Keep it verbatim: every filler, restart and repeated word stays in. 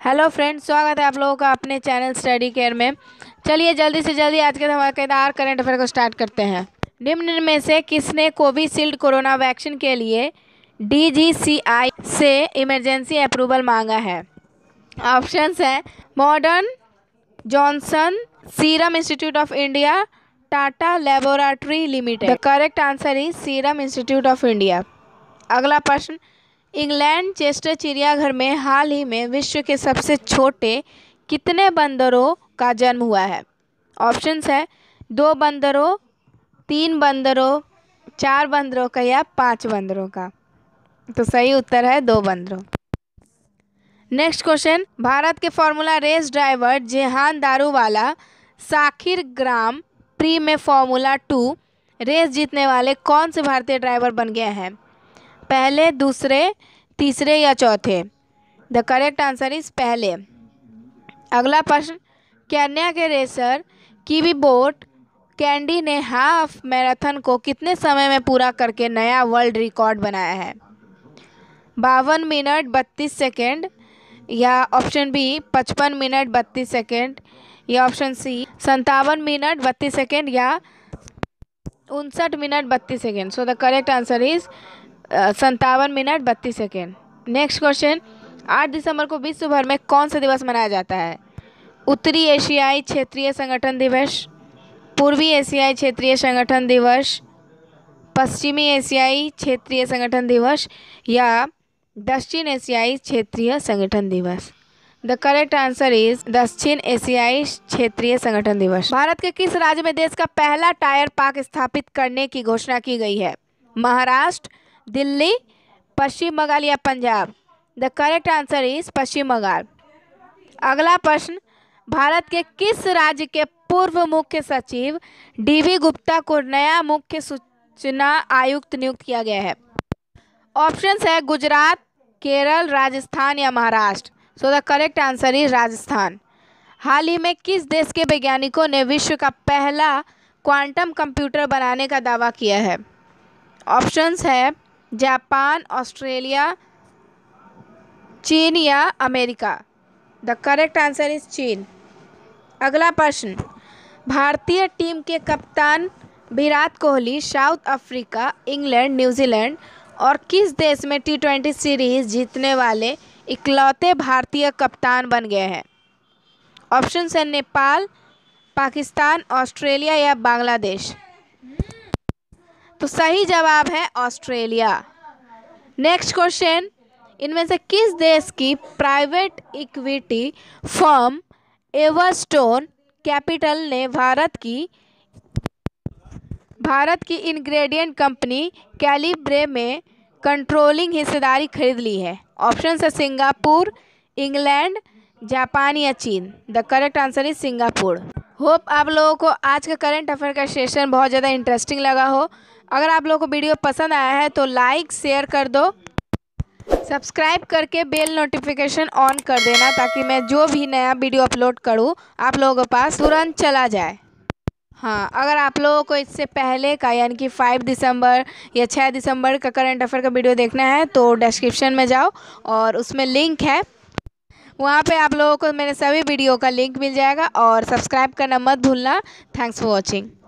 Hello friends, स्वागत है आप लोगों का अपने चैनल स्टडी केयर में। चलिए जल्दी से जल्दी आज के धमाकेदार करंट अफेयर को स्टार्ट करते हैं। निम्न में से किसने कोविशील्ड कोरोना वैक्सीन के लिए डी जी सी आई से इमरजेंसी अप्रूवल मांगा है? ऑप्शंस हैं Moderna, Johnson, Serum Institute of India, Tata laboratory limited. The correct answer is Serum Institute of India. अगला प्रश्न, इंग्लैंड चेस्टर चिड़ियाघर में हाल ही में विश्व के सबसे छोटे कितने बंदरों का जन्म हुआ है? ऑप्शंस है दो बंदरों, तीन बंदरों, चार बंदरों का या पांच बंदरों का। तो सही उत्तर है दो बंदरों। नेक्स्ट क्वेश्चन, भारत के formula race driver Jehan Daruvala Sakhir grand prix में फॉर्मूला टू रेस जीतने वाले कौन से भारतीय ड्राइवर बन गए हैं? पहले, दूसरे, तीसरे या चौथे? द करेक्ट आंसर इज पहले। अगला प्रश्न, केन्या के रेसर कीवी बोट कैंडी ने हाफ मैराथन को कितने समय में पूरा करके नया वर्ल्ड रिकॉर्ड बनाया है? बावन मिनट बत्तीस सेकेंड, या ऑप्शन बी पचपन मिनट बत्तीस सेकेंड, या ऑप्शन सी संतावन मिनट बत्तीस सेकेंड, या उनसठ मिनट बत्तीस second. So the correct answer is संतावन मिनट बत्तीस सेकेंड। नेक्स्ट क्वेश्चन, आठ दिसंबर को विश्व भर में कौन सा दिवस मनाया जाता है? उत्तरी एशियाई क्षेत्रीय संगठन दिवस, पूर्वी एशियाई क्षेत्रीय संगठन दिवस, पश्चिमी एशियाई क्षेत्रीय संगठन दिवस, या दक्षिण एशियाई क्षेत्रीय संगठन दिवस? द करेक्ट आंसर इज दक्षिण एशियाई क्षेत्रीय संगठन दिवस। भारत के किस राज्य में देश का पहला टायर पार्क स्थापित करने की घोषणा की गई है? महाराष्ट्र, दिल्ली, पश्चिम बंगाल या Punjab? The correct answer is Paschim Bengal. अगला प्रश्न, भारत के किस राज्य के पूर्व मुख्य सचिव डी वी गुप्ता को नया मुख्य सूचना आयुक्त नियुक्त किया गया है? ऑप्शंस है गुजरात, केरल, राजस्थान या Maharashtra. So the correct answer is Rajasthan. हाल ही में किस देश के वैज्ञानिकों ने विश्व का पहला क्वांटम कंप्यूटर बनाने का दावा किया है? ऑप्शंस है जापान, ऑस्ट्रेलिया, चीन या America? The correct answer is चीन। अगला प्रश्न, भारतीय टीम के कप्तान Virat Kohli South Africa, England, New Zealand और किस देश में टी ट्वेंटी सीरीज जीतने वाले इकलौते भारतीय कप्तान बन गए हैं? ऑप्शंस है नेपाल, पाकिस्तान, ऑस्ट्रेलिया या बांग्लादेश? तो सही जवाब है ऑस्ट्रेलिया। नेक्स्ट क्वेश्चन, इनमें से किस देश की private equity firm Everstone Capital ने भारत की भारत की इंग्रेडिएंट कंपनी कैलिब्रे में कंट्रोलिंग हिस्सेदारी खरीद ली है? ऑप्शन है सिंगापुर, इंग्लैंड, जापान या चीन? The correct answer is Singapore. Hope आप लोगों को आज का करंट अफेयर का सेशन बहुत ज़्यादा इंटरेस्टिंग लगा हो। अगर आप लोगों को वीडियो पसंद आया है तो लाइक शेयर कर दो, सब्सक्राइब करके बेल नोटिफिकेशन ऑन कर देना ताकि मैं जो भी नया वीडियो अपलोड करूं आप लोगों के पास तुरंत चला जाए। हाँ, अगर आप लोगों को इससे पहले का यानी कि पाँच दिसंबर या छह दिसंबर का करंट अफेयर का वीडियो देखना है तो डिस्क्रिप्शन में जाओ और उसमें लिंक है, वहाँ पे आप लोगों को मेरे सभी वीडियो का लिंक मिल जाएगा। और सब्सक्राइब करना मत भूलना। Thanks for watching.